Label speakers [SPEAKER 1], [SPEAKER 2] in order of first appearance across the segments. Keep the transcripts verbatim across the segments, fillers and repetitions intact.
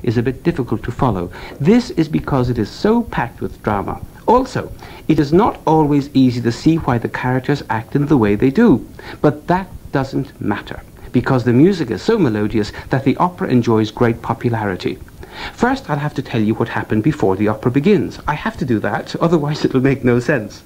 [SPEAKER 1] is a bit difficult to follow. This is because it is so packed with drama. Also, it is not always easy to see why the characters act in the way they do. But that doesn't matter, because the music is so melodious that the opera enjoys great popularity. First, I'll have to tell you what happened before the opera begins. I have to do that, otherwise it'll make no sense.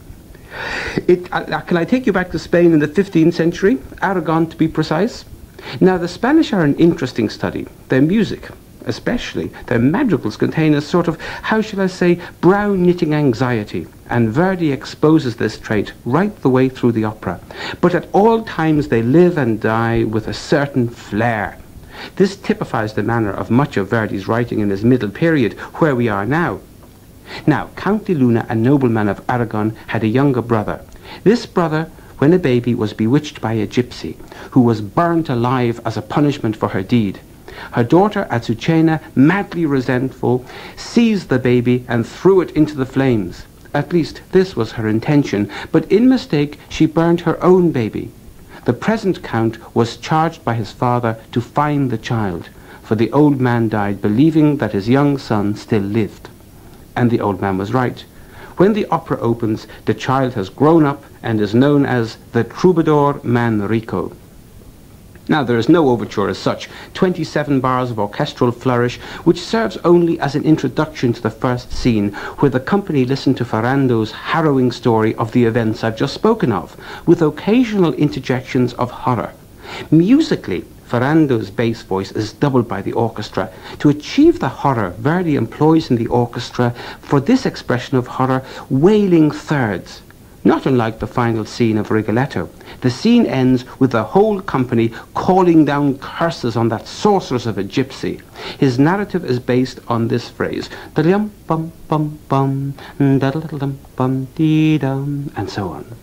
[SPEAKER 1] It, uh, can I take you back to Spain in the fifteenth century? Aragon, to be precise. Now, the Spanish are an interesting study. Their music, especially their madrigals, contain a sort of, how shall I say, brow-knitting anxiety, and Verdi exposes this trait right the way through the opera. But at all times they live and die with a certain flair. This typifies the manner of much of Verdi's writing in his middle period, where we are now. Now, Count de Luna, a nobleman of Aragon, had a younger brother. This brother, when a baby, was bewitched by a gypsy, who was burnt alive as a punishment for her deed. Her daughter, Azucena, madly resentful, seized the baby and threw it into the flames. At least this was her intention, but in mistake she burned her own baby. The present count was charged by his father to find the child, for the old man died believing that his young son still lived. And the old man was right. When the opera opens, the child has grown up and is known as the Troubadour Manrico. Now, there is no overture as such, twenty-seven bars of orchestral flourish, which serves only as an introduction to the first scene, where the company listen to Ferrando's harrowing story of the events I've just spoken of, with occasional interjections of horror. Musically, Ferrando's bass voice is doubled by the orchestra. To achieve the horror, Verdi employs in the orchestra, for this expression of horror, wailing thirds. Not unlike the final scene of Rigoletto. The scene ends with the whole company calling down curses on that sorceress of a gypsy. His narrative is based on this phrase, da-dum bum bum bum, da-da-dum bum dee dum, and so on.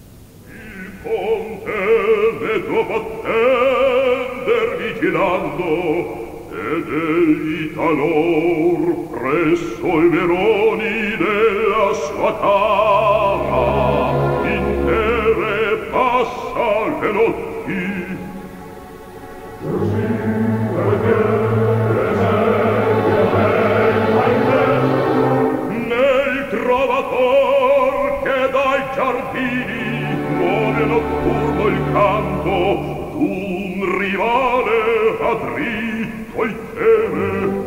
[SPEAKER 2] Vigilando ed egli talor presso i veroni della sua camera intere passa le notti nel trovator che dai giardini muove notturno il canto d'un rivale a dritto il teme.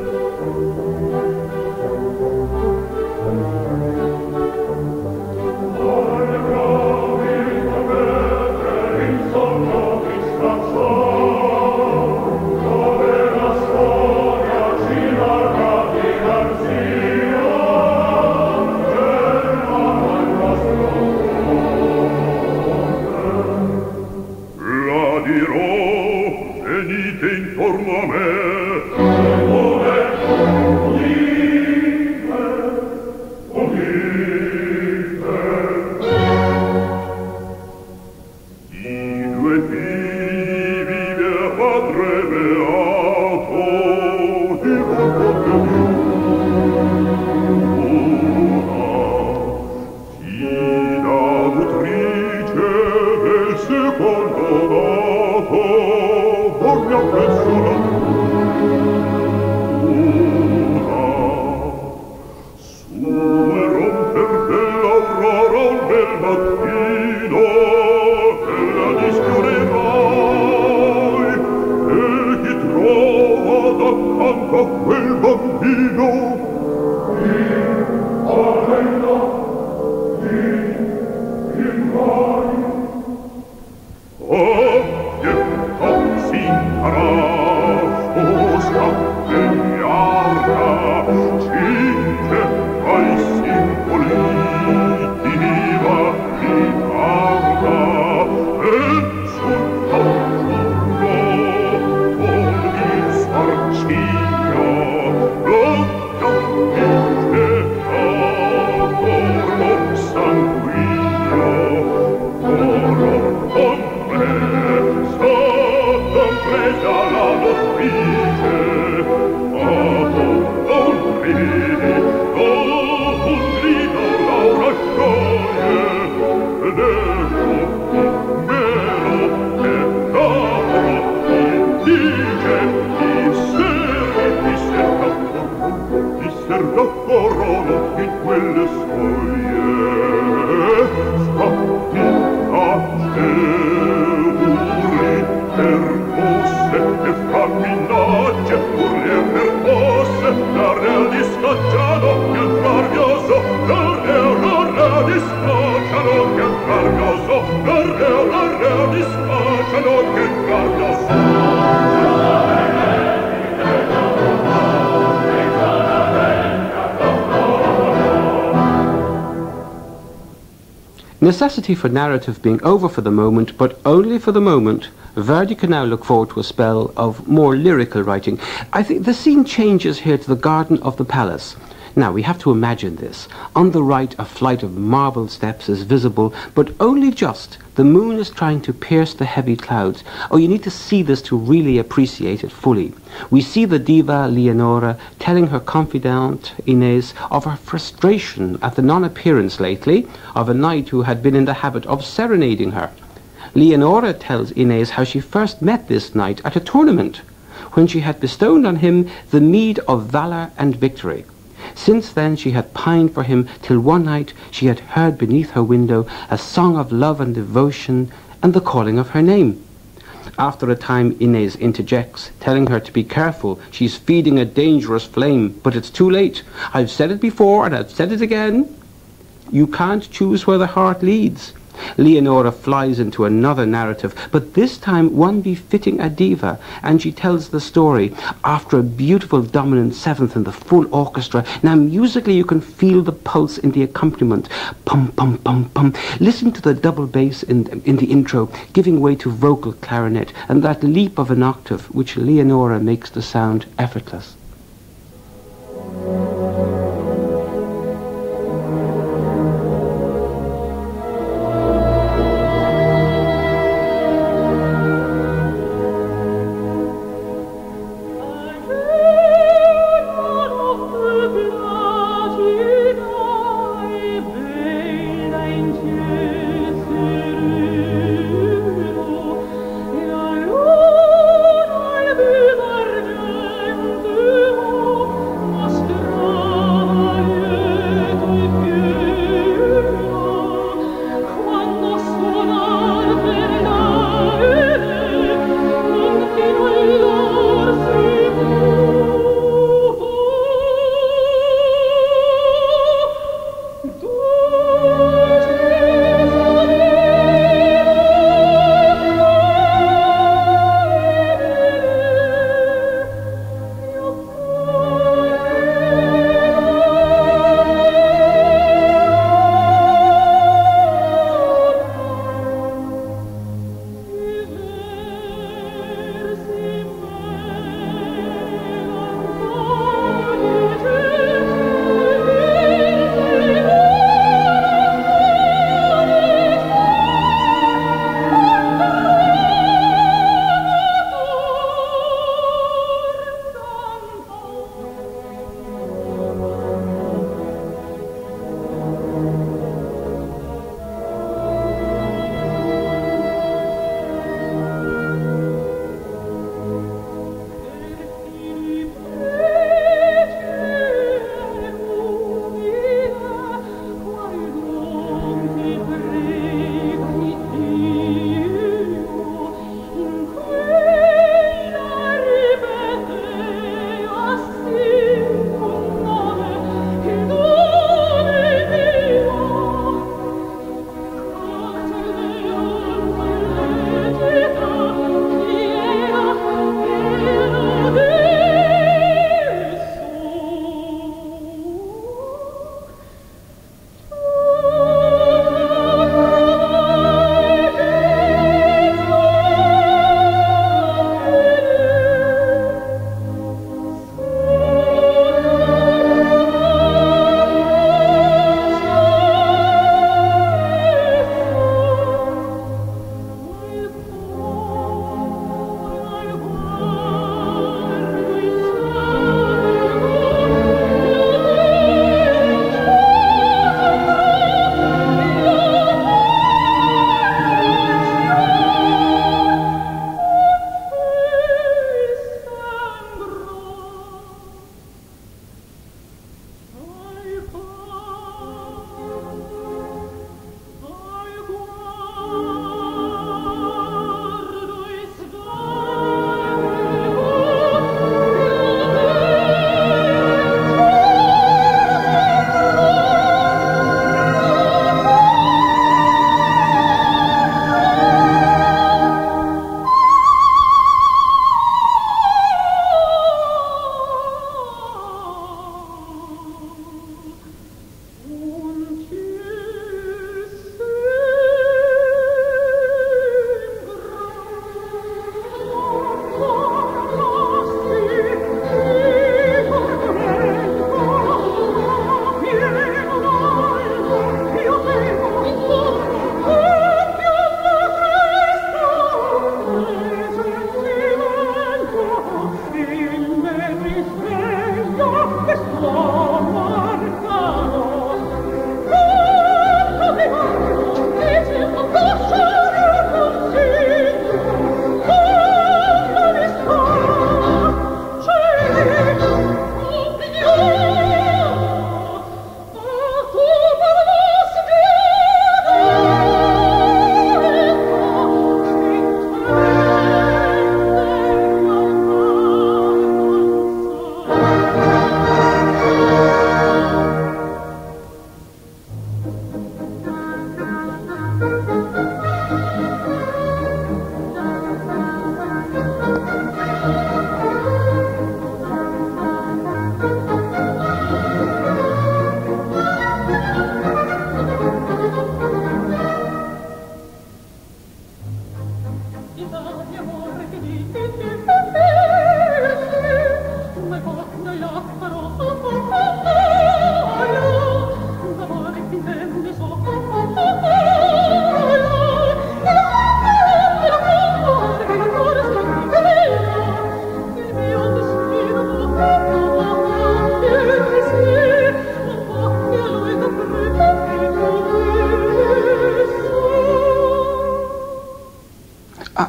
[SPEAKER 2] di scocciano che glorioso, re, re, di scocciano che glorioso, re, re, di scocciano che glorioso.
[SPEAKER 1] Necessity for narrative being over for the moment, but only for the moment, Verdi can now look forward to a spell of more lyrical writing. I think the scene changes here to the garden of the palace. Now, we have to imagine this. On the right, a flight of marble steps is visible, but only just. The moon is trying to pierce the heavy clouds. Oh, you need to see this to really appreciate it fully. We see the diva Leonora telling her confidante Inez of her frustration at the non-appearance lately of a knight who had been in the habit of serenading her. Leonora tells Inez how she first met this knight at a tournament, when she had bestowed on him the meed of valour and victory. Since then she had pined for him, till one night she had heard beneath her window a song of love and devotion and the calling of her name. After a time Inez interjects, telling her to be careful, she's feeding a dangerous flame, but it's too late. I've said it before and I've said it again. You can't choose where the heart leads. Leonora flies into another narrative, but this time one befitting a diva, and she tells the story. After a beautiful dominant seventh in the full orchestra, now musically you can feel the pulse in the accompaniment. Pum, pum, pum, pum. Listen to the double bass in, in the intro, giving way to vocal clarinet, and that leap of an octave, which Leonora makes the sound effortless.
[SPEAKER 3] Thank you.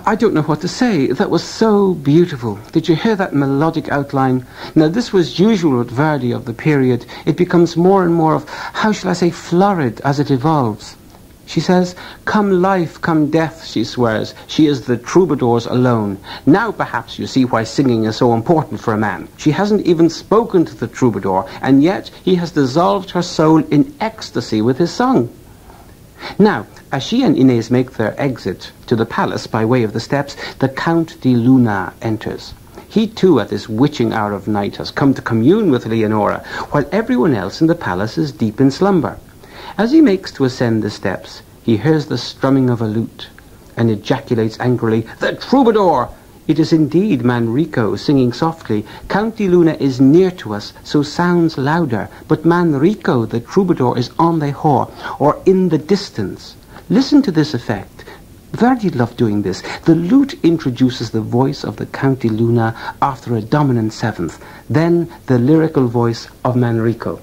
[SPEAKER 1] I don't know what to say. That was so beautiful. Did you hear that melodic outline? Now, this was usual with Verdi of the period. It becomes more and more of, how shall I say, florid as it evolves. She says, "Come life, come death," she swears. She is the troubadours alone. Now perhaps you see why singing is so important for a man. She hasn't even spoken to the troubadour, and yet he has dissolved her soul in ecstasy with his song. Now, as she and Inez make their exit to the palace by way of the steps, the Count di Luna enters. He too, at this witching hour of night, has come to commune with Leonora, while everyone else in the palace is deep in slumber. As he makes to ascend the steps, he hears the strumming of a lute, and ejaculates angrily, "The troubadour!" It is indeed Manrico singing softly. Count di Luna is near to us, so sounds louder, but Manrico, the troubadour, is on the haw, or in the distance. Listen to this effect. Verdi loved doing this. The lute introduces the voice of the Count di Luna after a dominant seventh, then the lyrical voice of Manrico.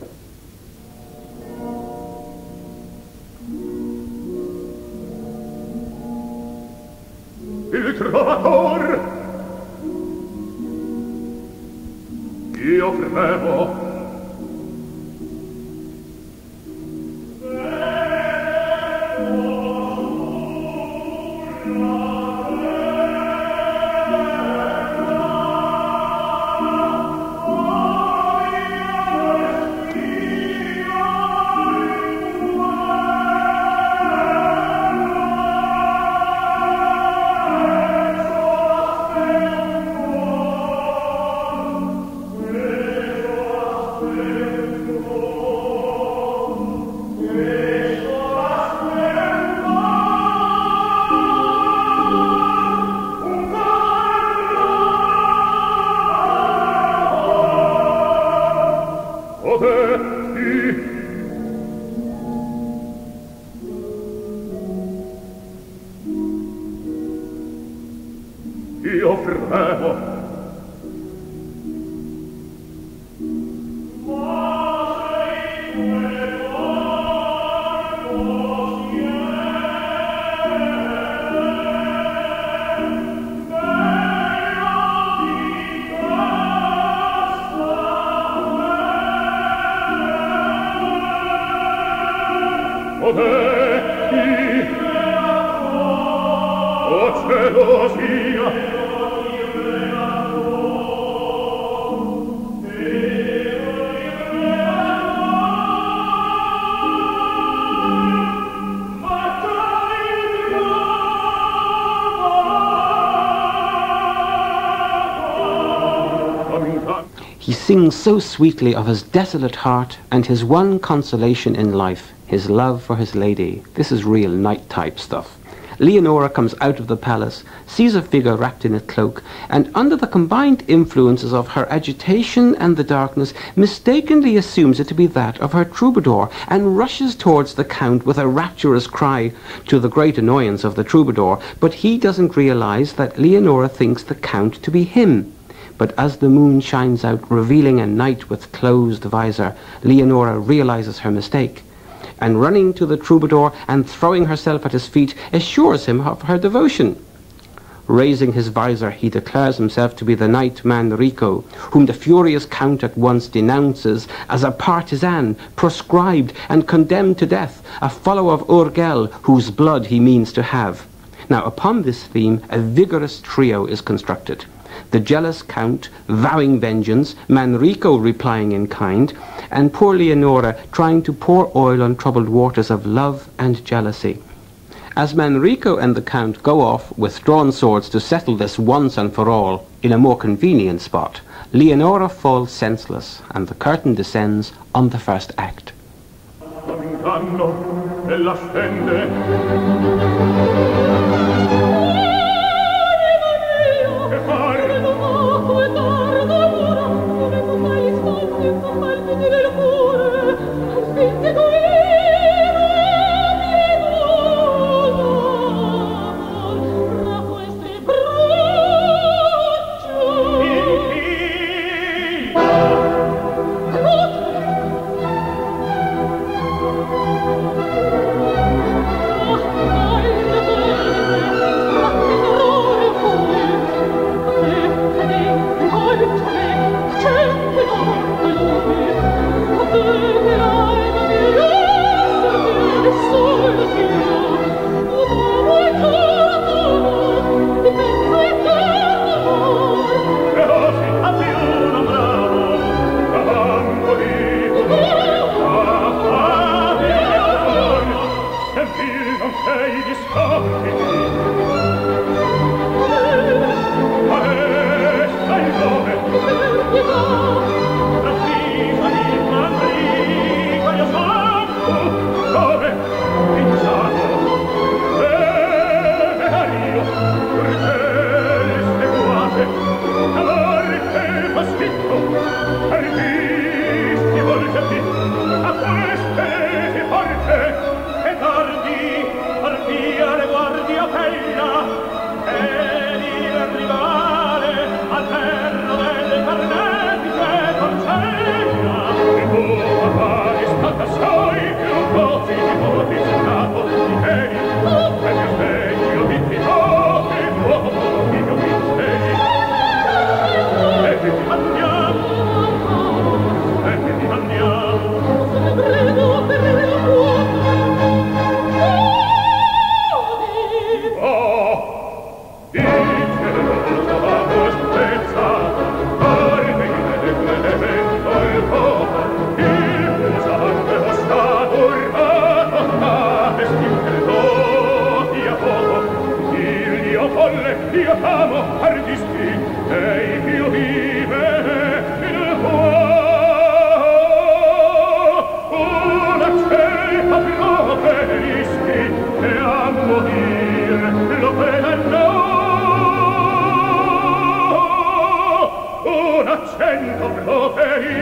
[SPEAKER 2] Il trovator, io frevo, io frevo.
[SPEAKER 1] He sings so sweetly of his desolate heart and his one consolation in life, his love for his lady. This is real night-type stuff. Leonora comes out of the palace, sees a figure wrapped in a cloak, and under the combined influences of her agitation and the darkness, mistakenly assumes it to be that of her troubadour, and rushes towards the Count with a rapturous cry, to the great annoyance of the troubadour, but he doesn't realize that Leonora thinks the Count to be him. But as the moon shines out, revealing a knight with closed visor, Leonora realizes her mistake, and running to the troubadour and throwing herself at his feet, assures him of her devotion. Raising his visor, he declares himself to be the knight Manrico, whom the furious Count at once denounces as a partisan, proscribed and condemned to death, a follower of Urgell, whose blood he means to have. Now, upon this theme, a vigorous trio is constructed. The jealous Count vowing vengeance, Manrico replying in kind, and poor Leonora trying to pour oil on troubled waters of love and jealousy. As Manrico and the Count go off with drawn swords to settle this once and for all in a more convenient spot, Leonora falls senseless, and the curtain descends on the first act.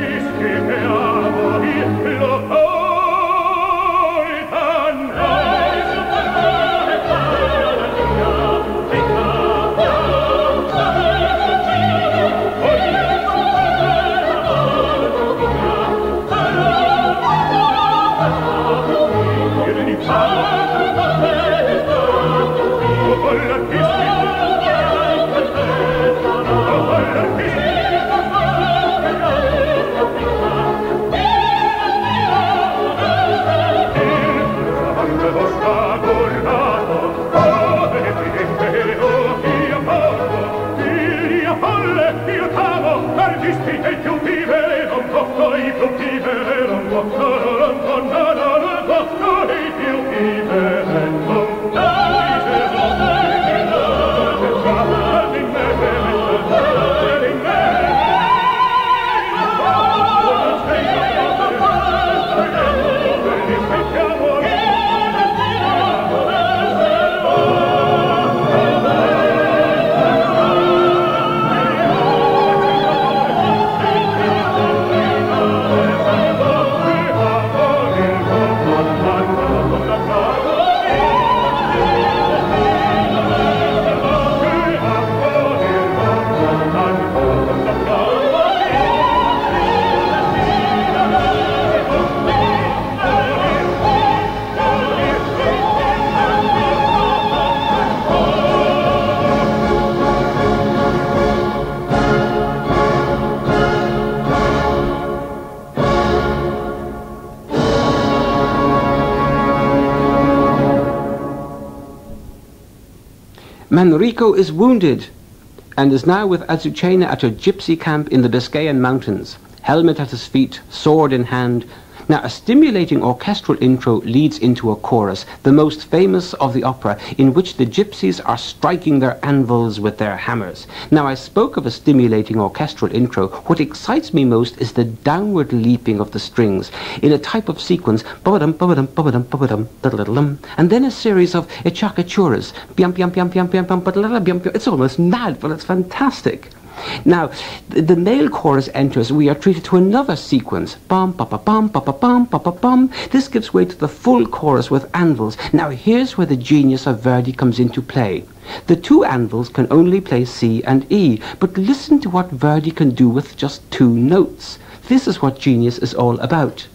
[SPEAKER 1] Manrico is wounded and is now with Azucena at a gypsy camp in the Biscayan mountains, helmet at his feet, sword in hand. Now, a stimulating orchestral intro leads into a chorus, the most famous of the opera, in which the gypsies are striking their anvils with their hammers. Now, I spoke of a stimulating orchestral intro. What excites me most is the downward leaping of the strings in a type of sequence, ba-ba-dum, ba-ba-dum, ba-ba-dum, ba-ba-dum, da-da-da-dum, and then a series of echakaturas, biam, biam, biam, biam, biam, biam, ba-da-da-da, biam, biam. It's almost mad, but it's fantastic. Now, the, the male chorus enters. We are treated to another sequence. Bum, ba, ba, bum, ba, ba, bum, ba, ba, bum. This gives way to the full chorus with anvils. Now, here's where the genius of Verdi comes into play. The two anvils can only play C and E, but listen to what Verdi can do with just two notes. This is what genius is all about.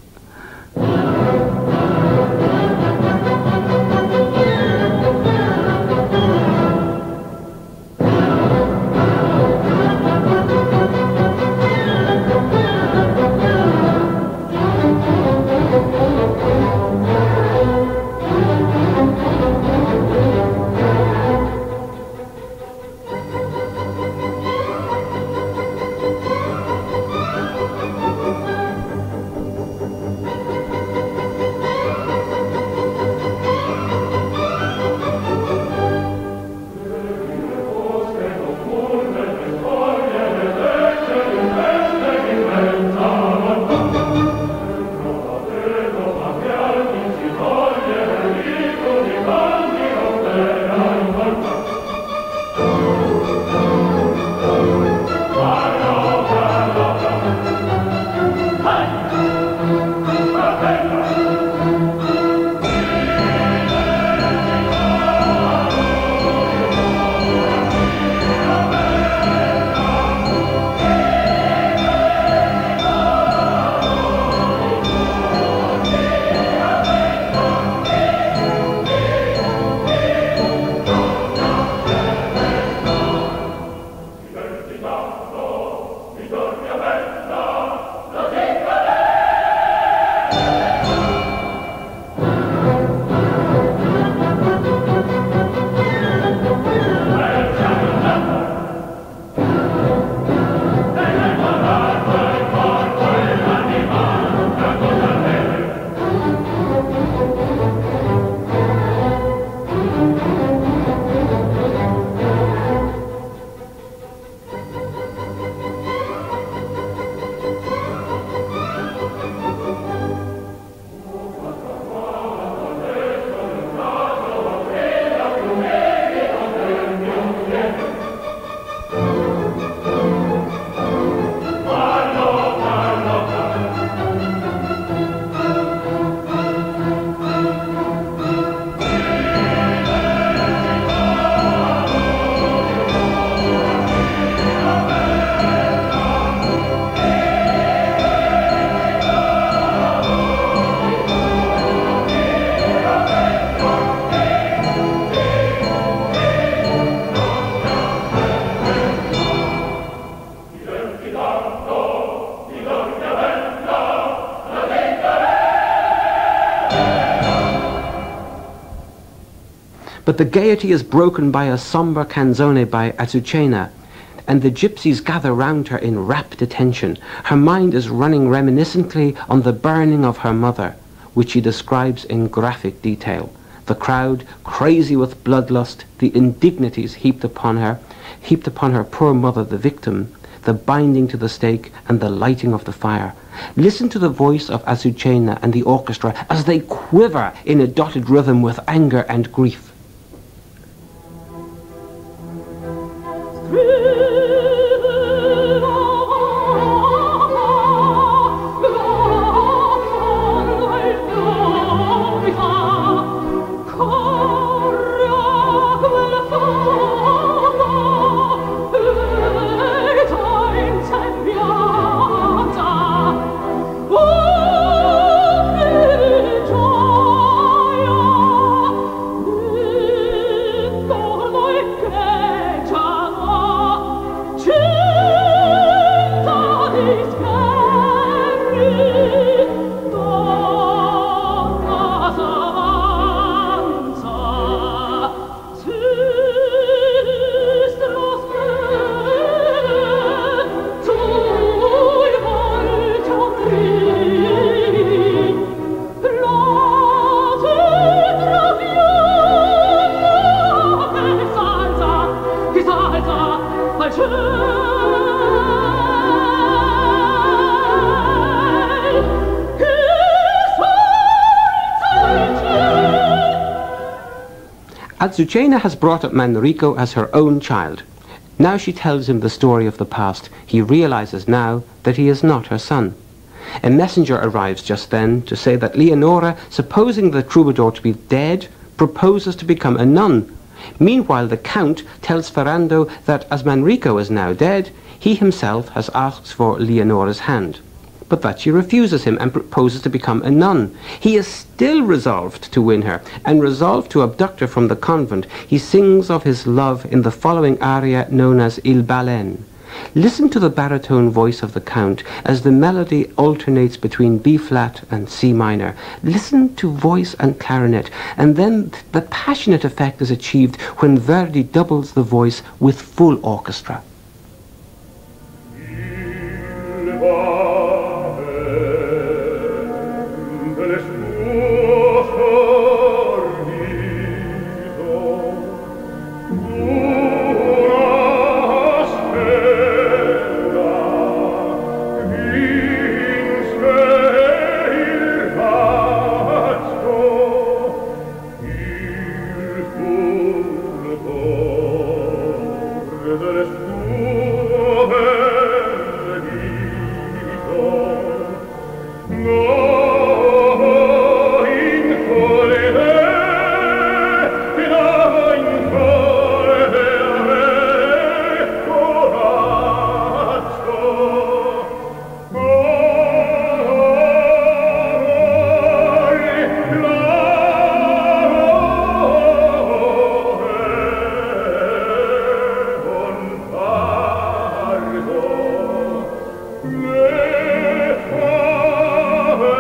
[SPEAKER 1] But the gaiety is broken by a somber canzone by Azucena, and the gypsies gather round her in rapt attention. Her mind is running reminiscently on the burning of her mother, which she describes in graphic detail. The crowd, crazy with bloodlust, the indignities heaped upon her, heaped upon her poor mother, the victim, the binding to the stake, and the lighting of the fire. Listen to the voice of Azucena and the orchestra as they quiver in a dotted rhythm with anger and grief. Azucena has brought up Manrico as her own child. Now she tells him the story of the past. He realizes now that he is not her son. A messenger arrives just then to say that Leonora, supposing the troubadour to be dead, proposes to become a nun. Meanwhile, the Count tells Ferrando that as Manrico is now dead, he himself has asked for Leonora's hand, but that she refuses him and proposes to become a nun. He is still resolved to win her, and resolved to abduct her from the convent. He sings of his love in the following aria known as Il Balen. Listen to the baritone voice of the Count as the melody alternates between B-flat and C minor. Listen to voice and clarinet, and then the passionate effect is achieved when Verdi doubles the voice with full orchestra.
[SPEAKER 2] Le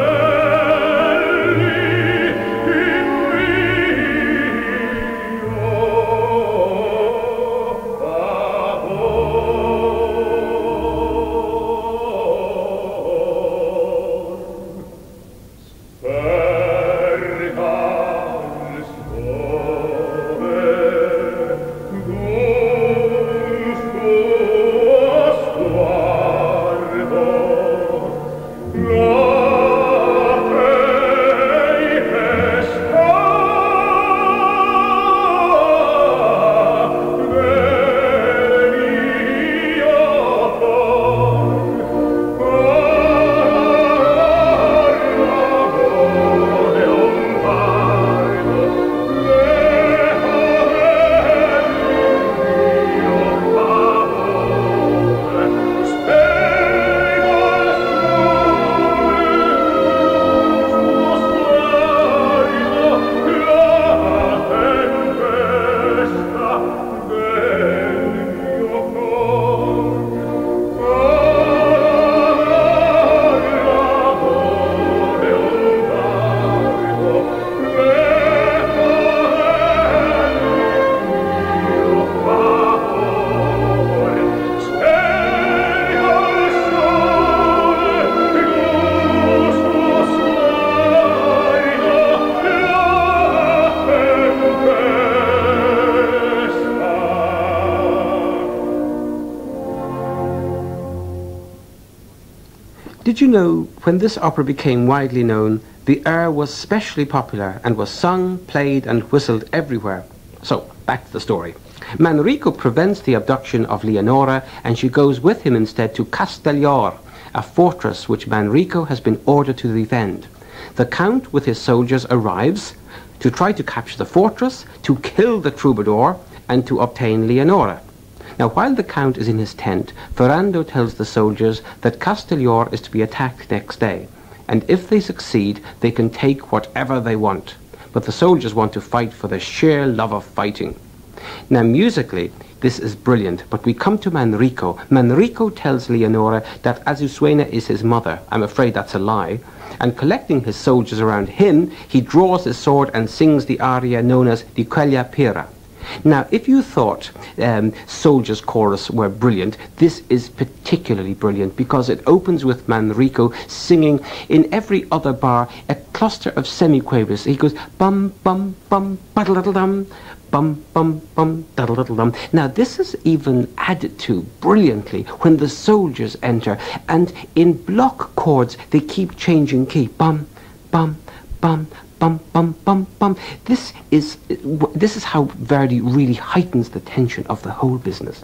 [SPEAKER 1] Did you know when this opera became widely known, the air was specially popular and was sung, played and whistled everywhere? So, back to the story. Manrico prevents the abduction of Leonora and she goes with him instead to Castellior, a fortress which Manrico has been ordered to defend. The Count with his soldiers arrives to try to capture the fortress, to kill the troubadour and to obtain Leonora. Now, while the Count is in his tent, Ferrando tells the soldiers that Castellior is to be attacked next day, and if they succeed, they can take whatever they want. But the soldiers want to fight for the sheer love of fighting. Now, musically, this is brilliant, but we come to Manrico. Manrico tells Leonora that Azucena is his mother. I'm afraid that's a lie. And collecting his soldiers around him, he draws his sword and sings the aria known as Di Quella Pira. Now, if you thought um, Soldiers' Chorus were brilliant, this is particularly brilliant because it opens with Manrico singing in every other bar a cluster of semiquavers. He goes bum bum bum baddle dum bum bum bum daddle dum. Now, this is even added to brilliantly when the soldiers enter, and in block chords they keep changing key. Bum bum bum. Bum, bum, bum, bum. This is, this is how Verdi really heightens the tension of the whole business.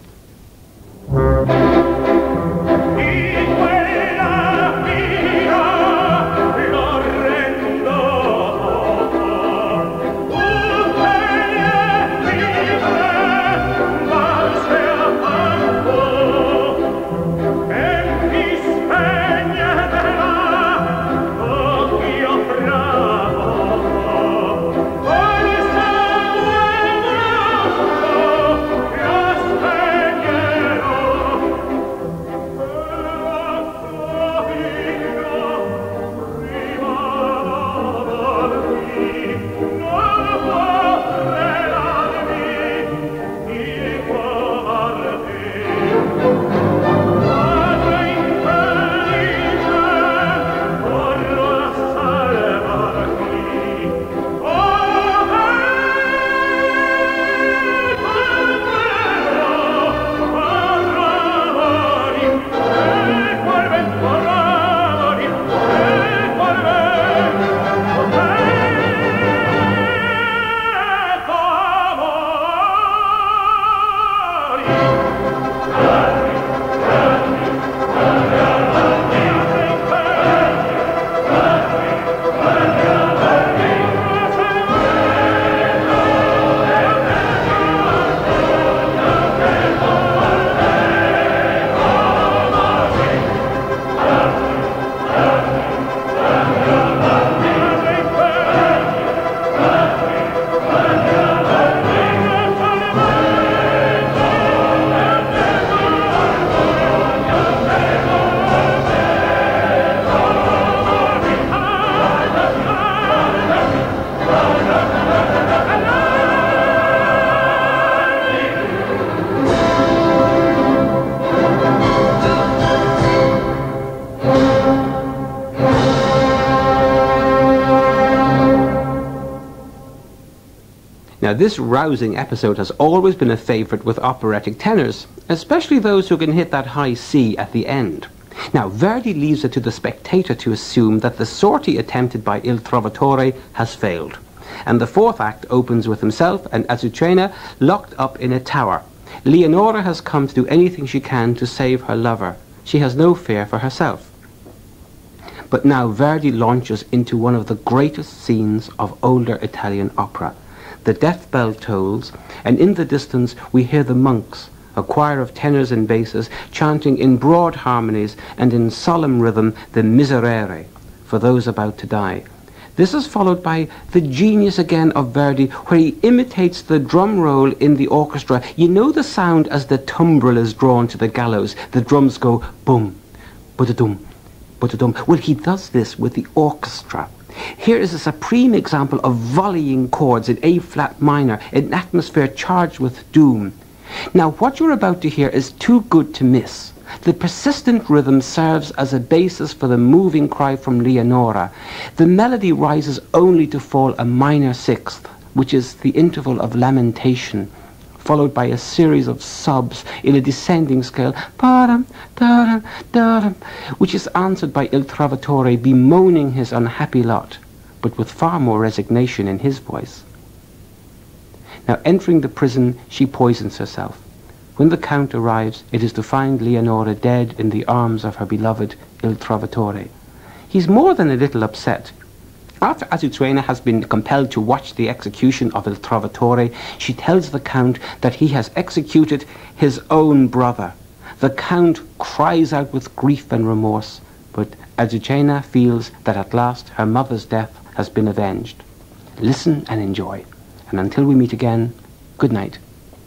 [SPEAKER 1] Now, this rousing episode has always been a favourite with operatic tenors, especially those who can hit that high C at the end. Now, Verdi leaves it to the spectator to assume that the sortie attempted by Il Trovatore has failed, and the fourth act opens with himself and Azucena locked up in a tower. Leonora has come to do anything she can to save her lover. She has no fear for herself. But now Verdi launches into one of the greatest scenes of older Italian opera. The death bell tolls, and in the distance we hear the monks, a choir of tenors and basses, chanting in broad harmonies and in solemn rhythm the Miserere, for those about to die. This is followed by the genius again of Verdi, where he imitates the drum roll in the orchestra. You know the sound as the tumbril is drawn to the gallows. The drums go boom, ba-da-dum, ba-da-dum. Well, he does this with the orchestra. Here is a supreme example of volleying chords in A-flat minor, an atmosphere charged with doom. Now, what you're about to hear is too good to miss. The persistent rhythm serves as a basis for the moving cry from Leonora. The melody rises only to fall a minor sixth, which is the interval of lamentation, followed by a series of sobs in a descending scale, pa-dum, da-dum, da-dum, which is answered by Il Trovatore bemoaning his unhappy lot, but with far more resignation in his voice. Now, entering the prison, she poisons herself. When the Count arrives, it is to find Leonora dead in the arms of her beloved Il Trovatore. He's more than a little upset. After Azucena has been compelled to watch the execution of Il Trovatore, she tells the Count that he has executed his own brother. The Count cries out with grief and remorse, but Azucena feels that at last her mother's death has been avenged. Listen and enjoy. And until we meet again, good night.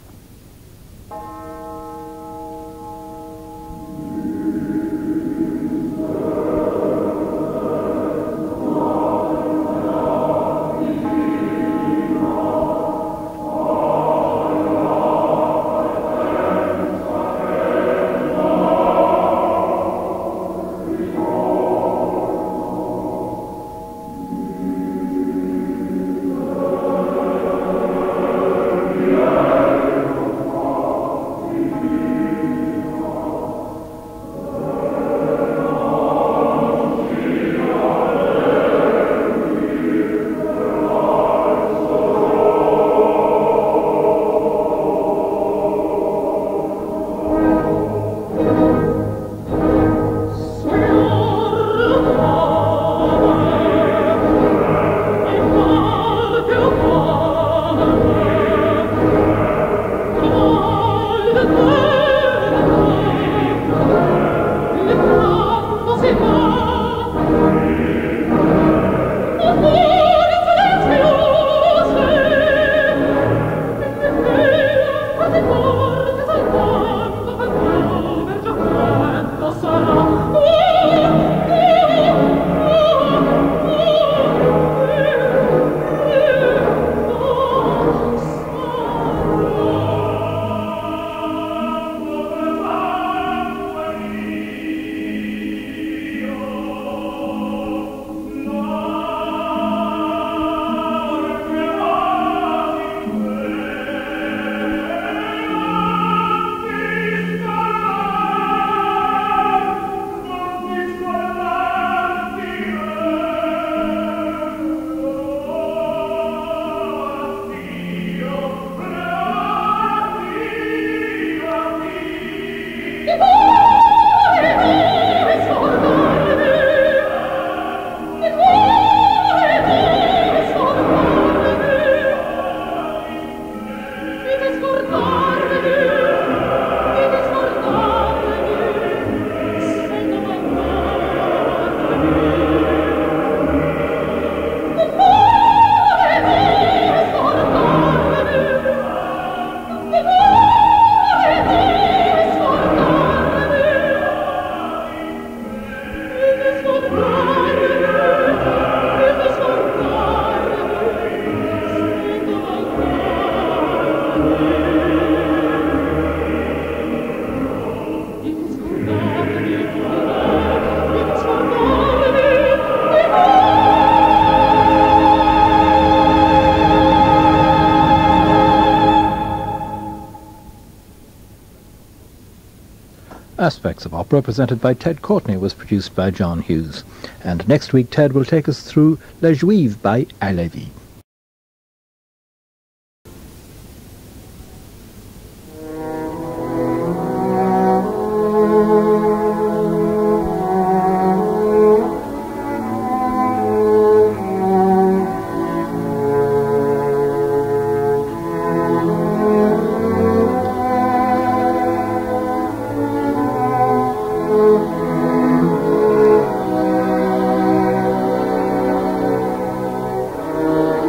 [SPEAKER 3] Aspects of Opera, presented by Ted Courtney, was produced by John Hughes. And next week, Ted will take us through La Juive by Halévy.
[SPEAKER 4] Thank you.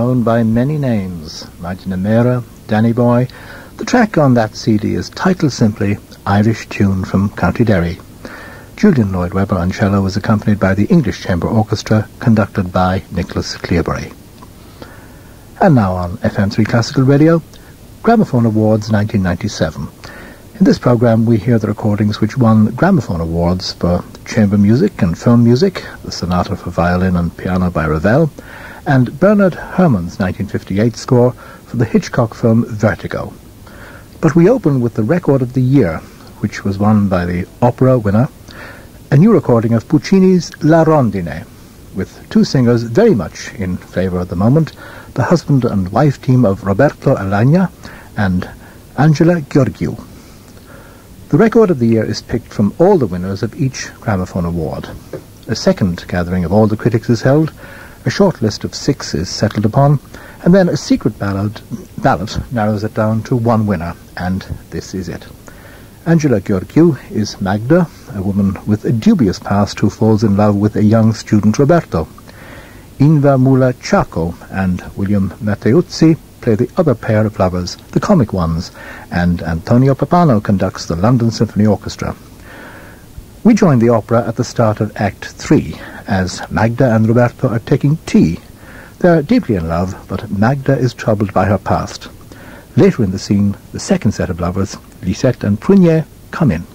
[SPEAKER 3] known by many names, Martina Mera, Danny Boy. The track on that C D is titled simply Irish Tune from County Derry. Julian Lloyd Webber on cello was accompanied by the English Chamber Orchestra, conducted by Nicholas Cleobury. And now on F M three Classical Radio, Gramophone Awards nineteen ninety-seven. In this programme we hear the recordings which won Gramophone Awards for chamber music and film music, the Sonata for Violin and Piano by Ravel, and Bernard Herrmann's nineteen fifty-eight score for the Hitchcock film Vertigo. But we open with the Record of the Year, which was won by the opera winner, a new recording of Puccini's La Rondine, with two singers very much in favour at the moment, the husband and wife team of Roberto Alagna and Angela Gheorghiu. The Record of the Year is picked from all the winners of each Gramophone Award. A second gathering of all the critics is held, a short list of six is settled upon, and then a secret ballot, ballot narrows it down to one winner, and this is it. Angela Gheorghiu is Magda, a woman with a dubious past who falls in love with a young student Roberto. Inva Mula Chaco and William Matteuzzi play the other pair of lovers, the comic ones, and Antonio Pappano conducts the London Symphony Orchestra. We join the opera at the start of Act Three, as Magda and Roberto are taking tea. They are deeply in love, but Magda is troubled by her past. Later in the scene, the second set of lovers, Lisette and Prunier, come in.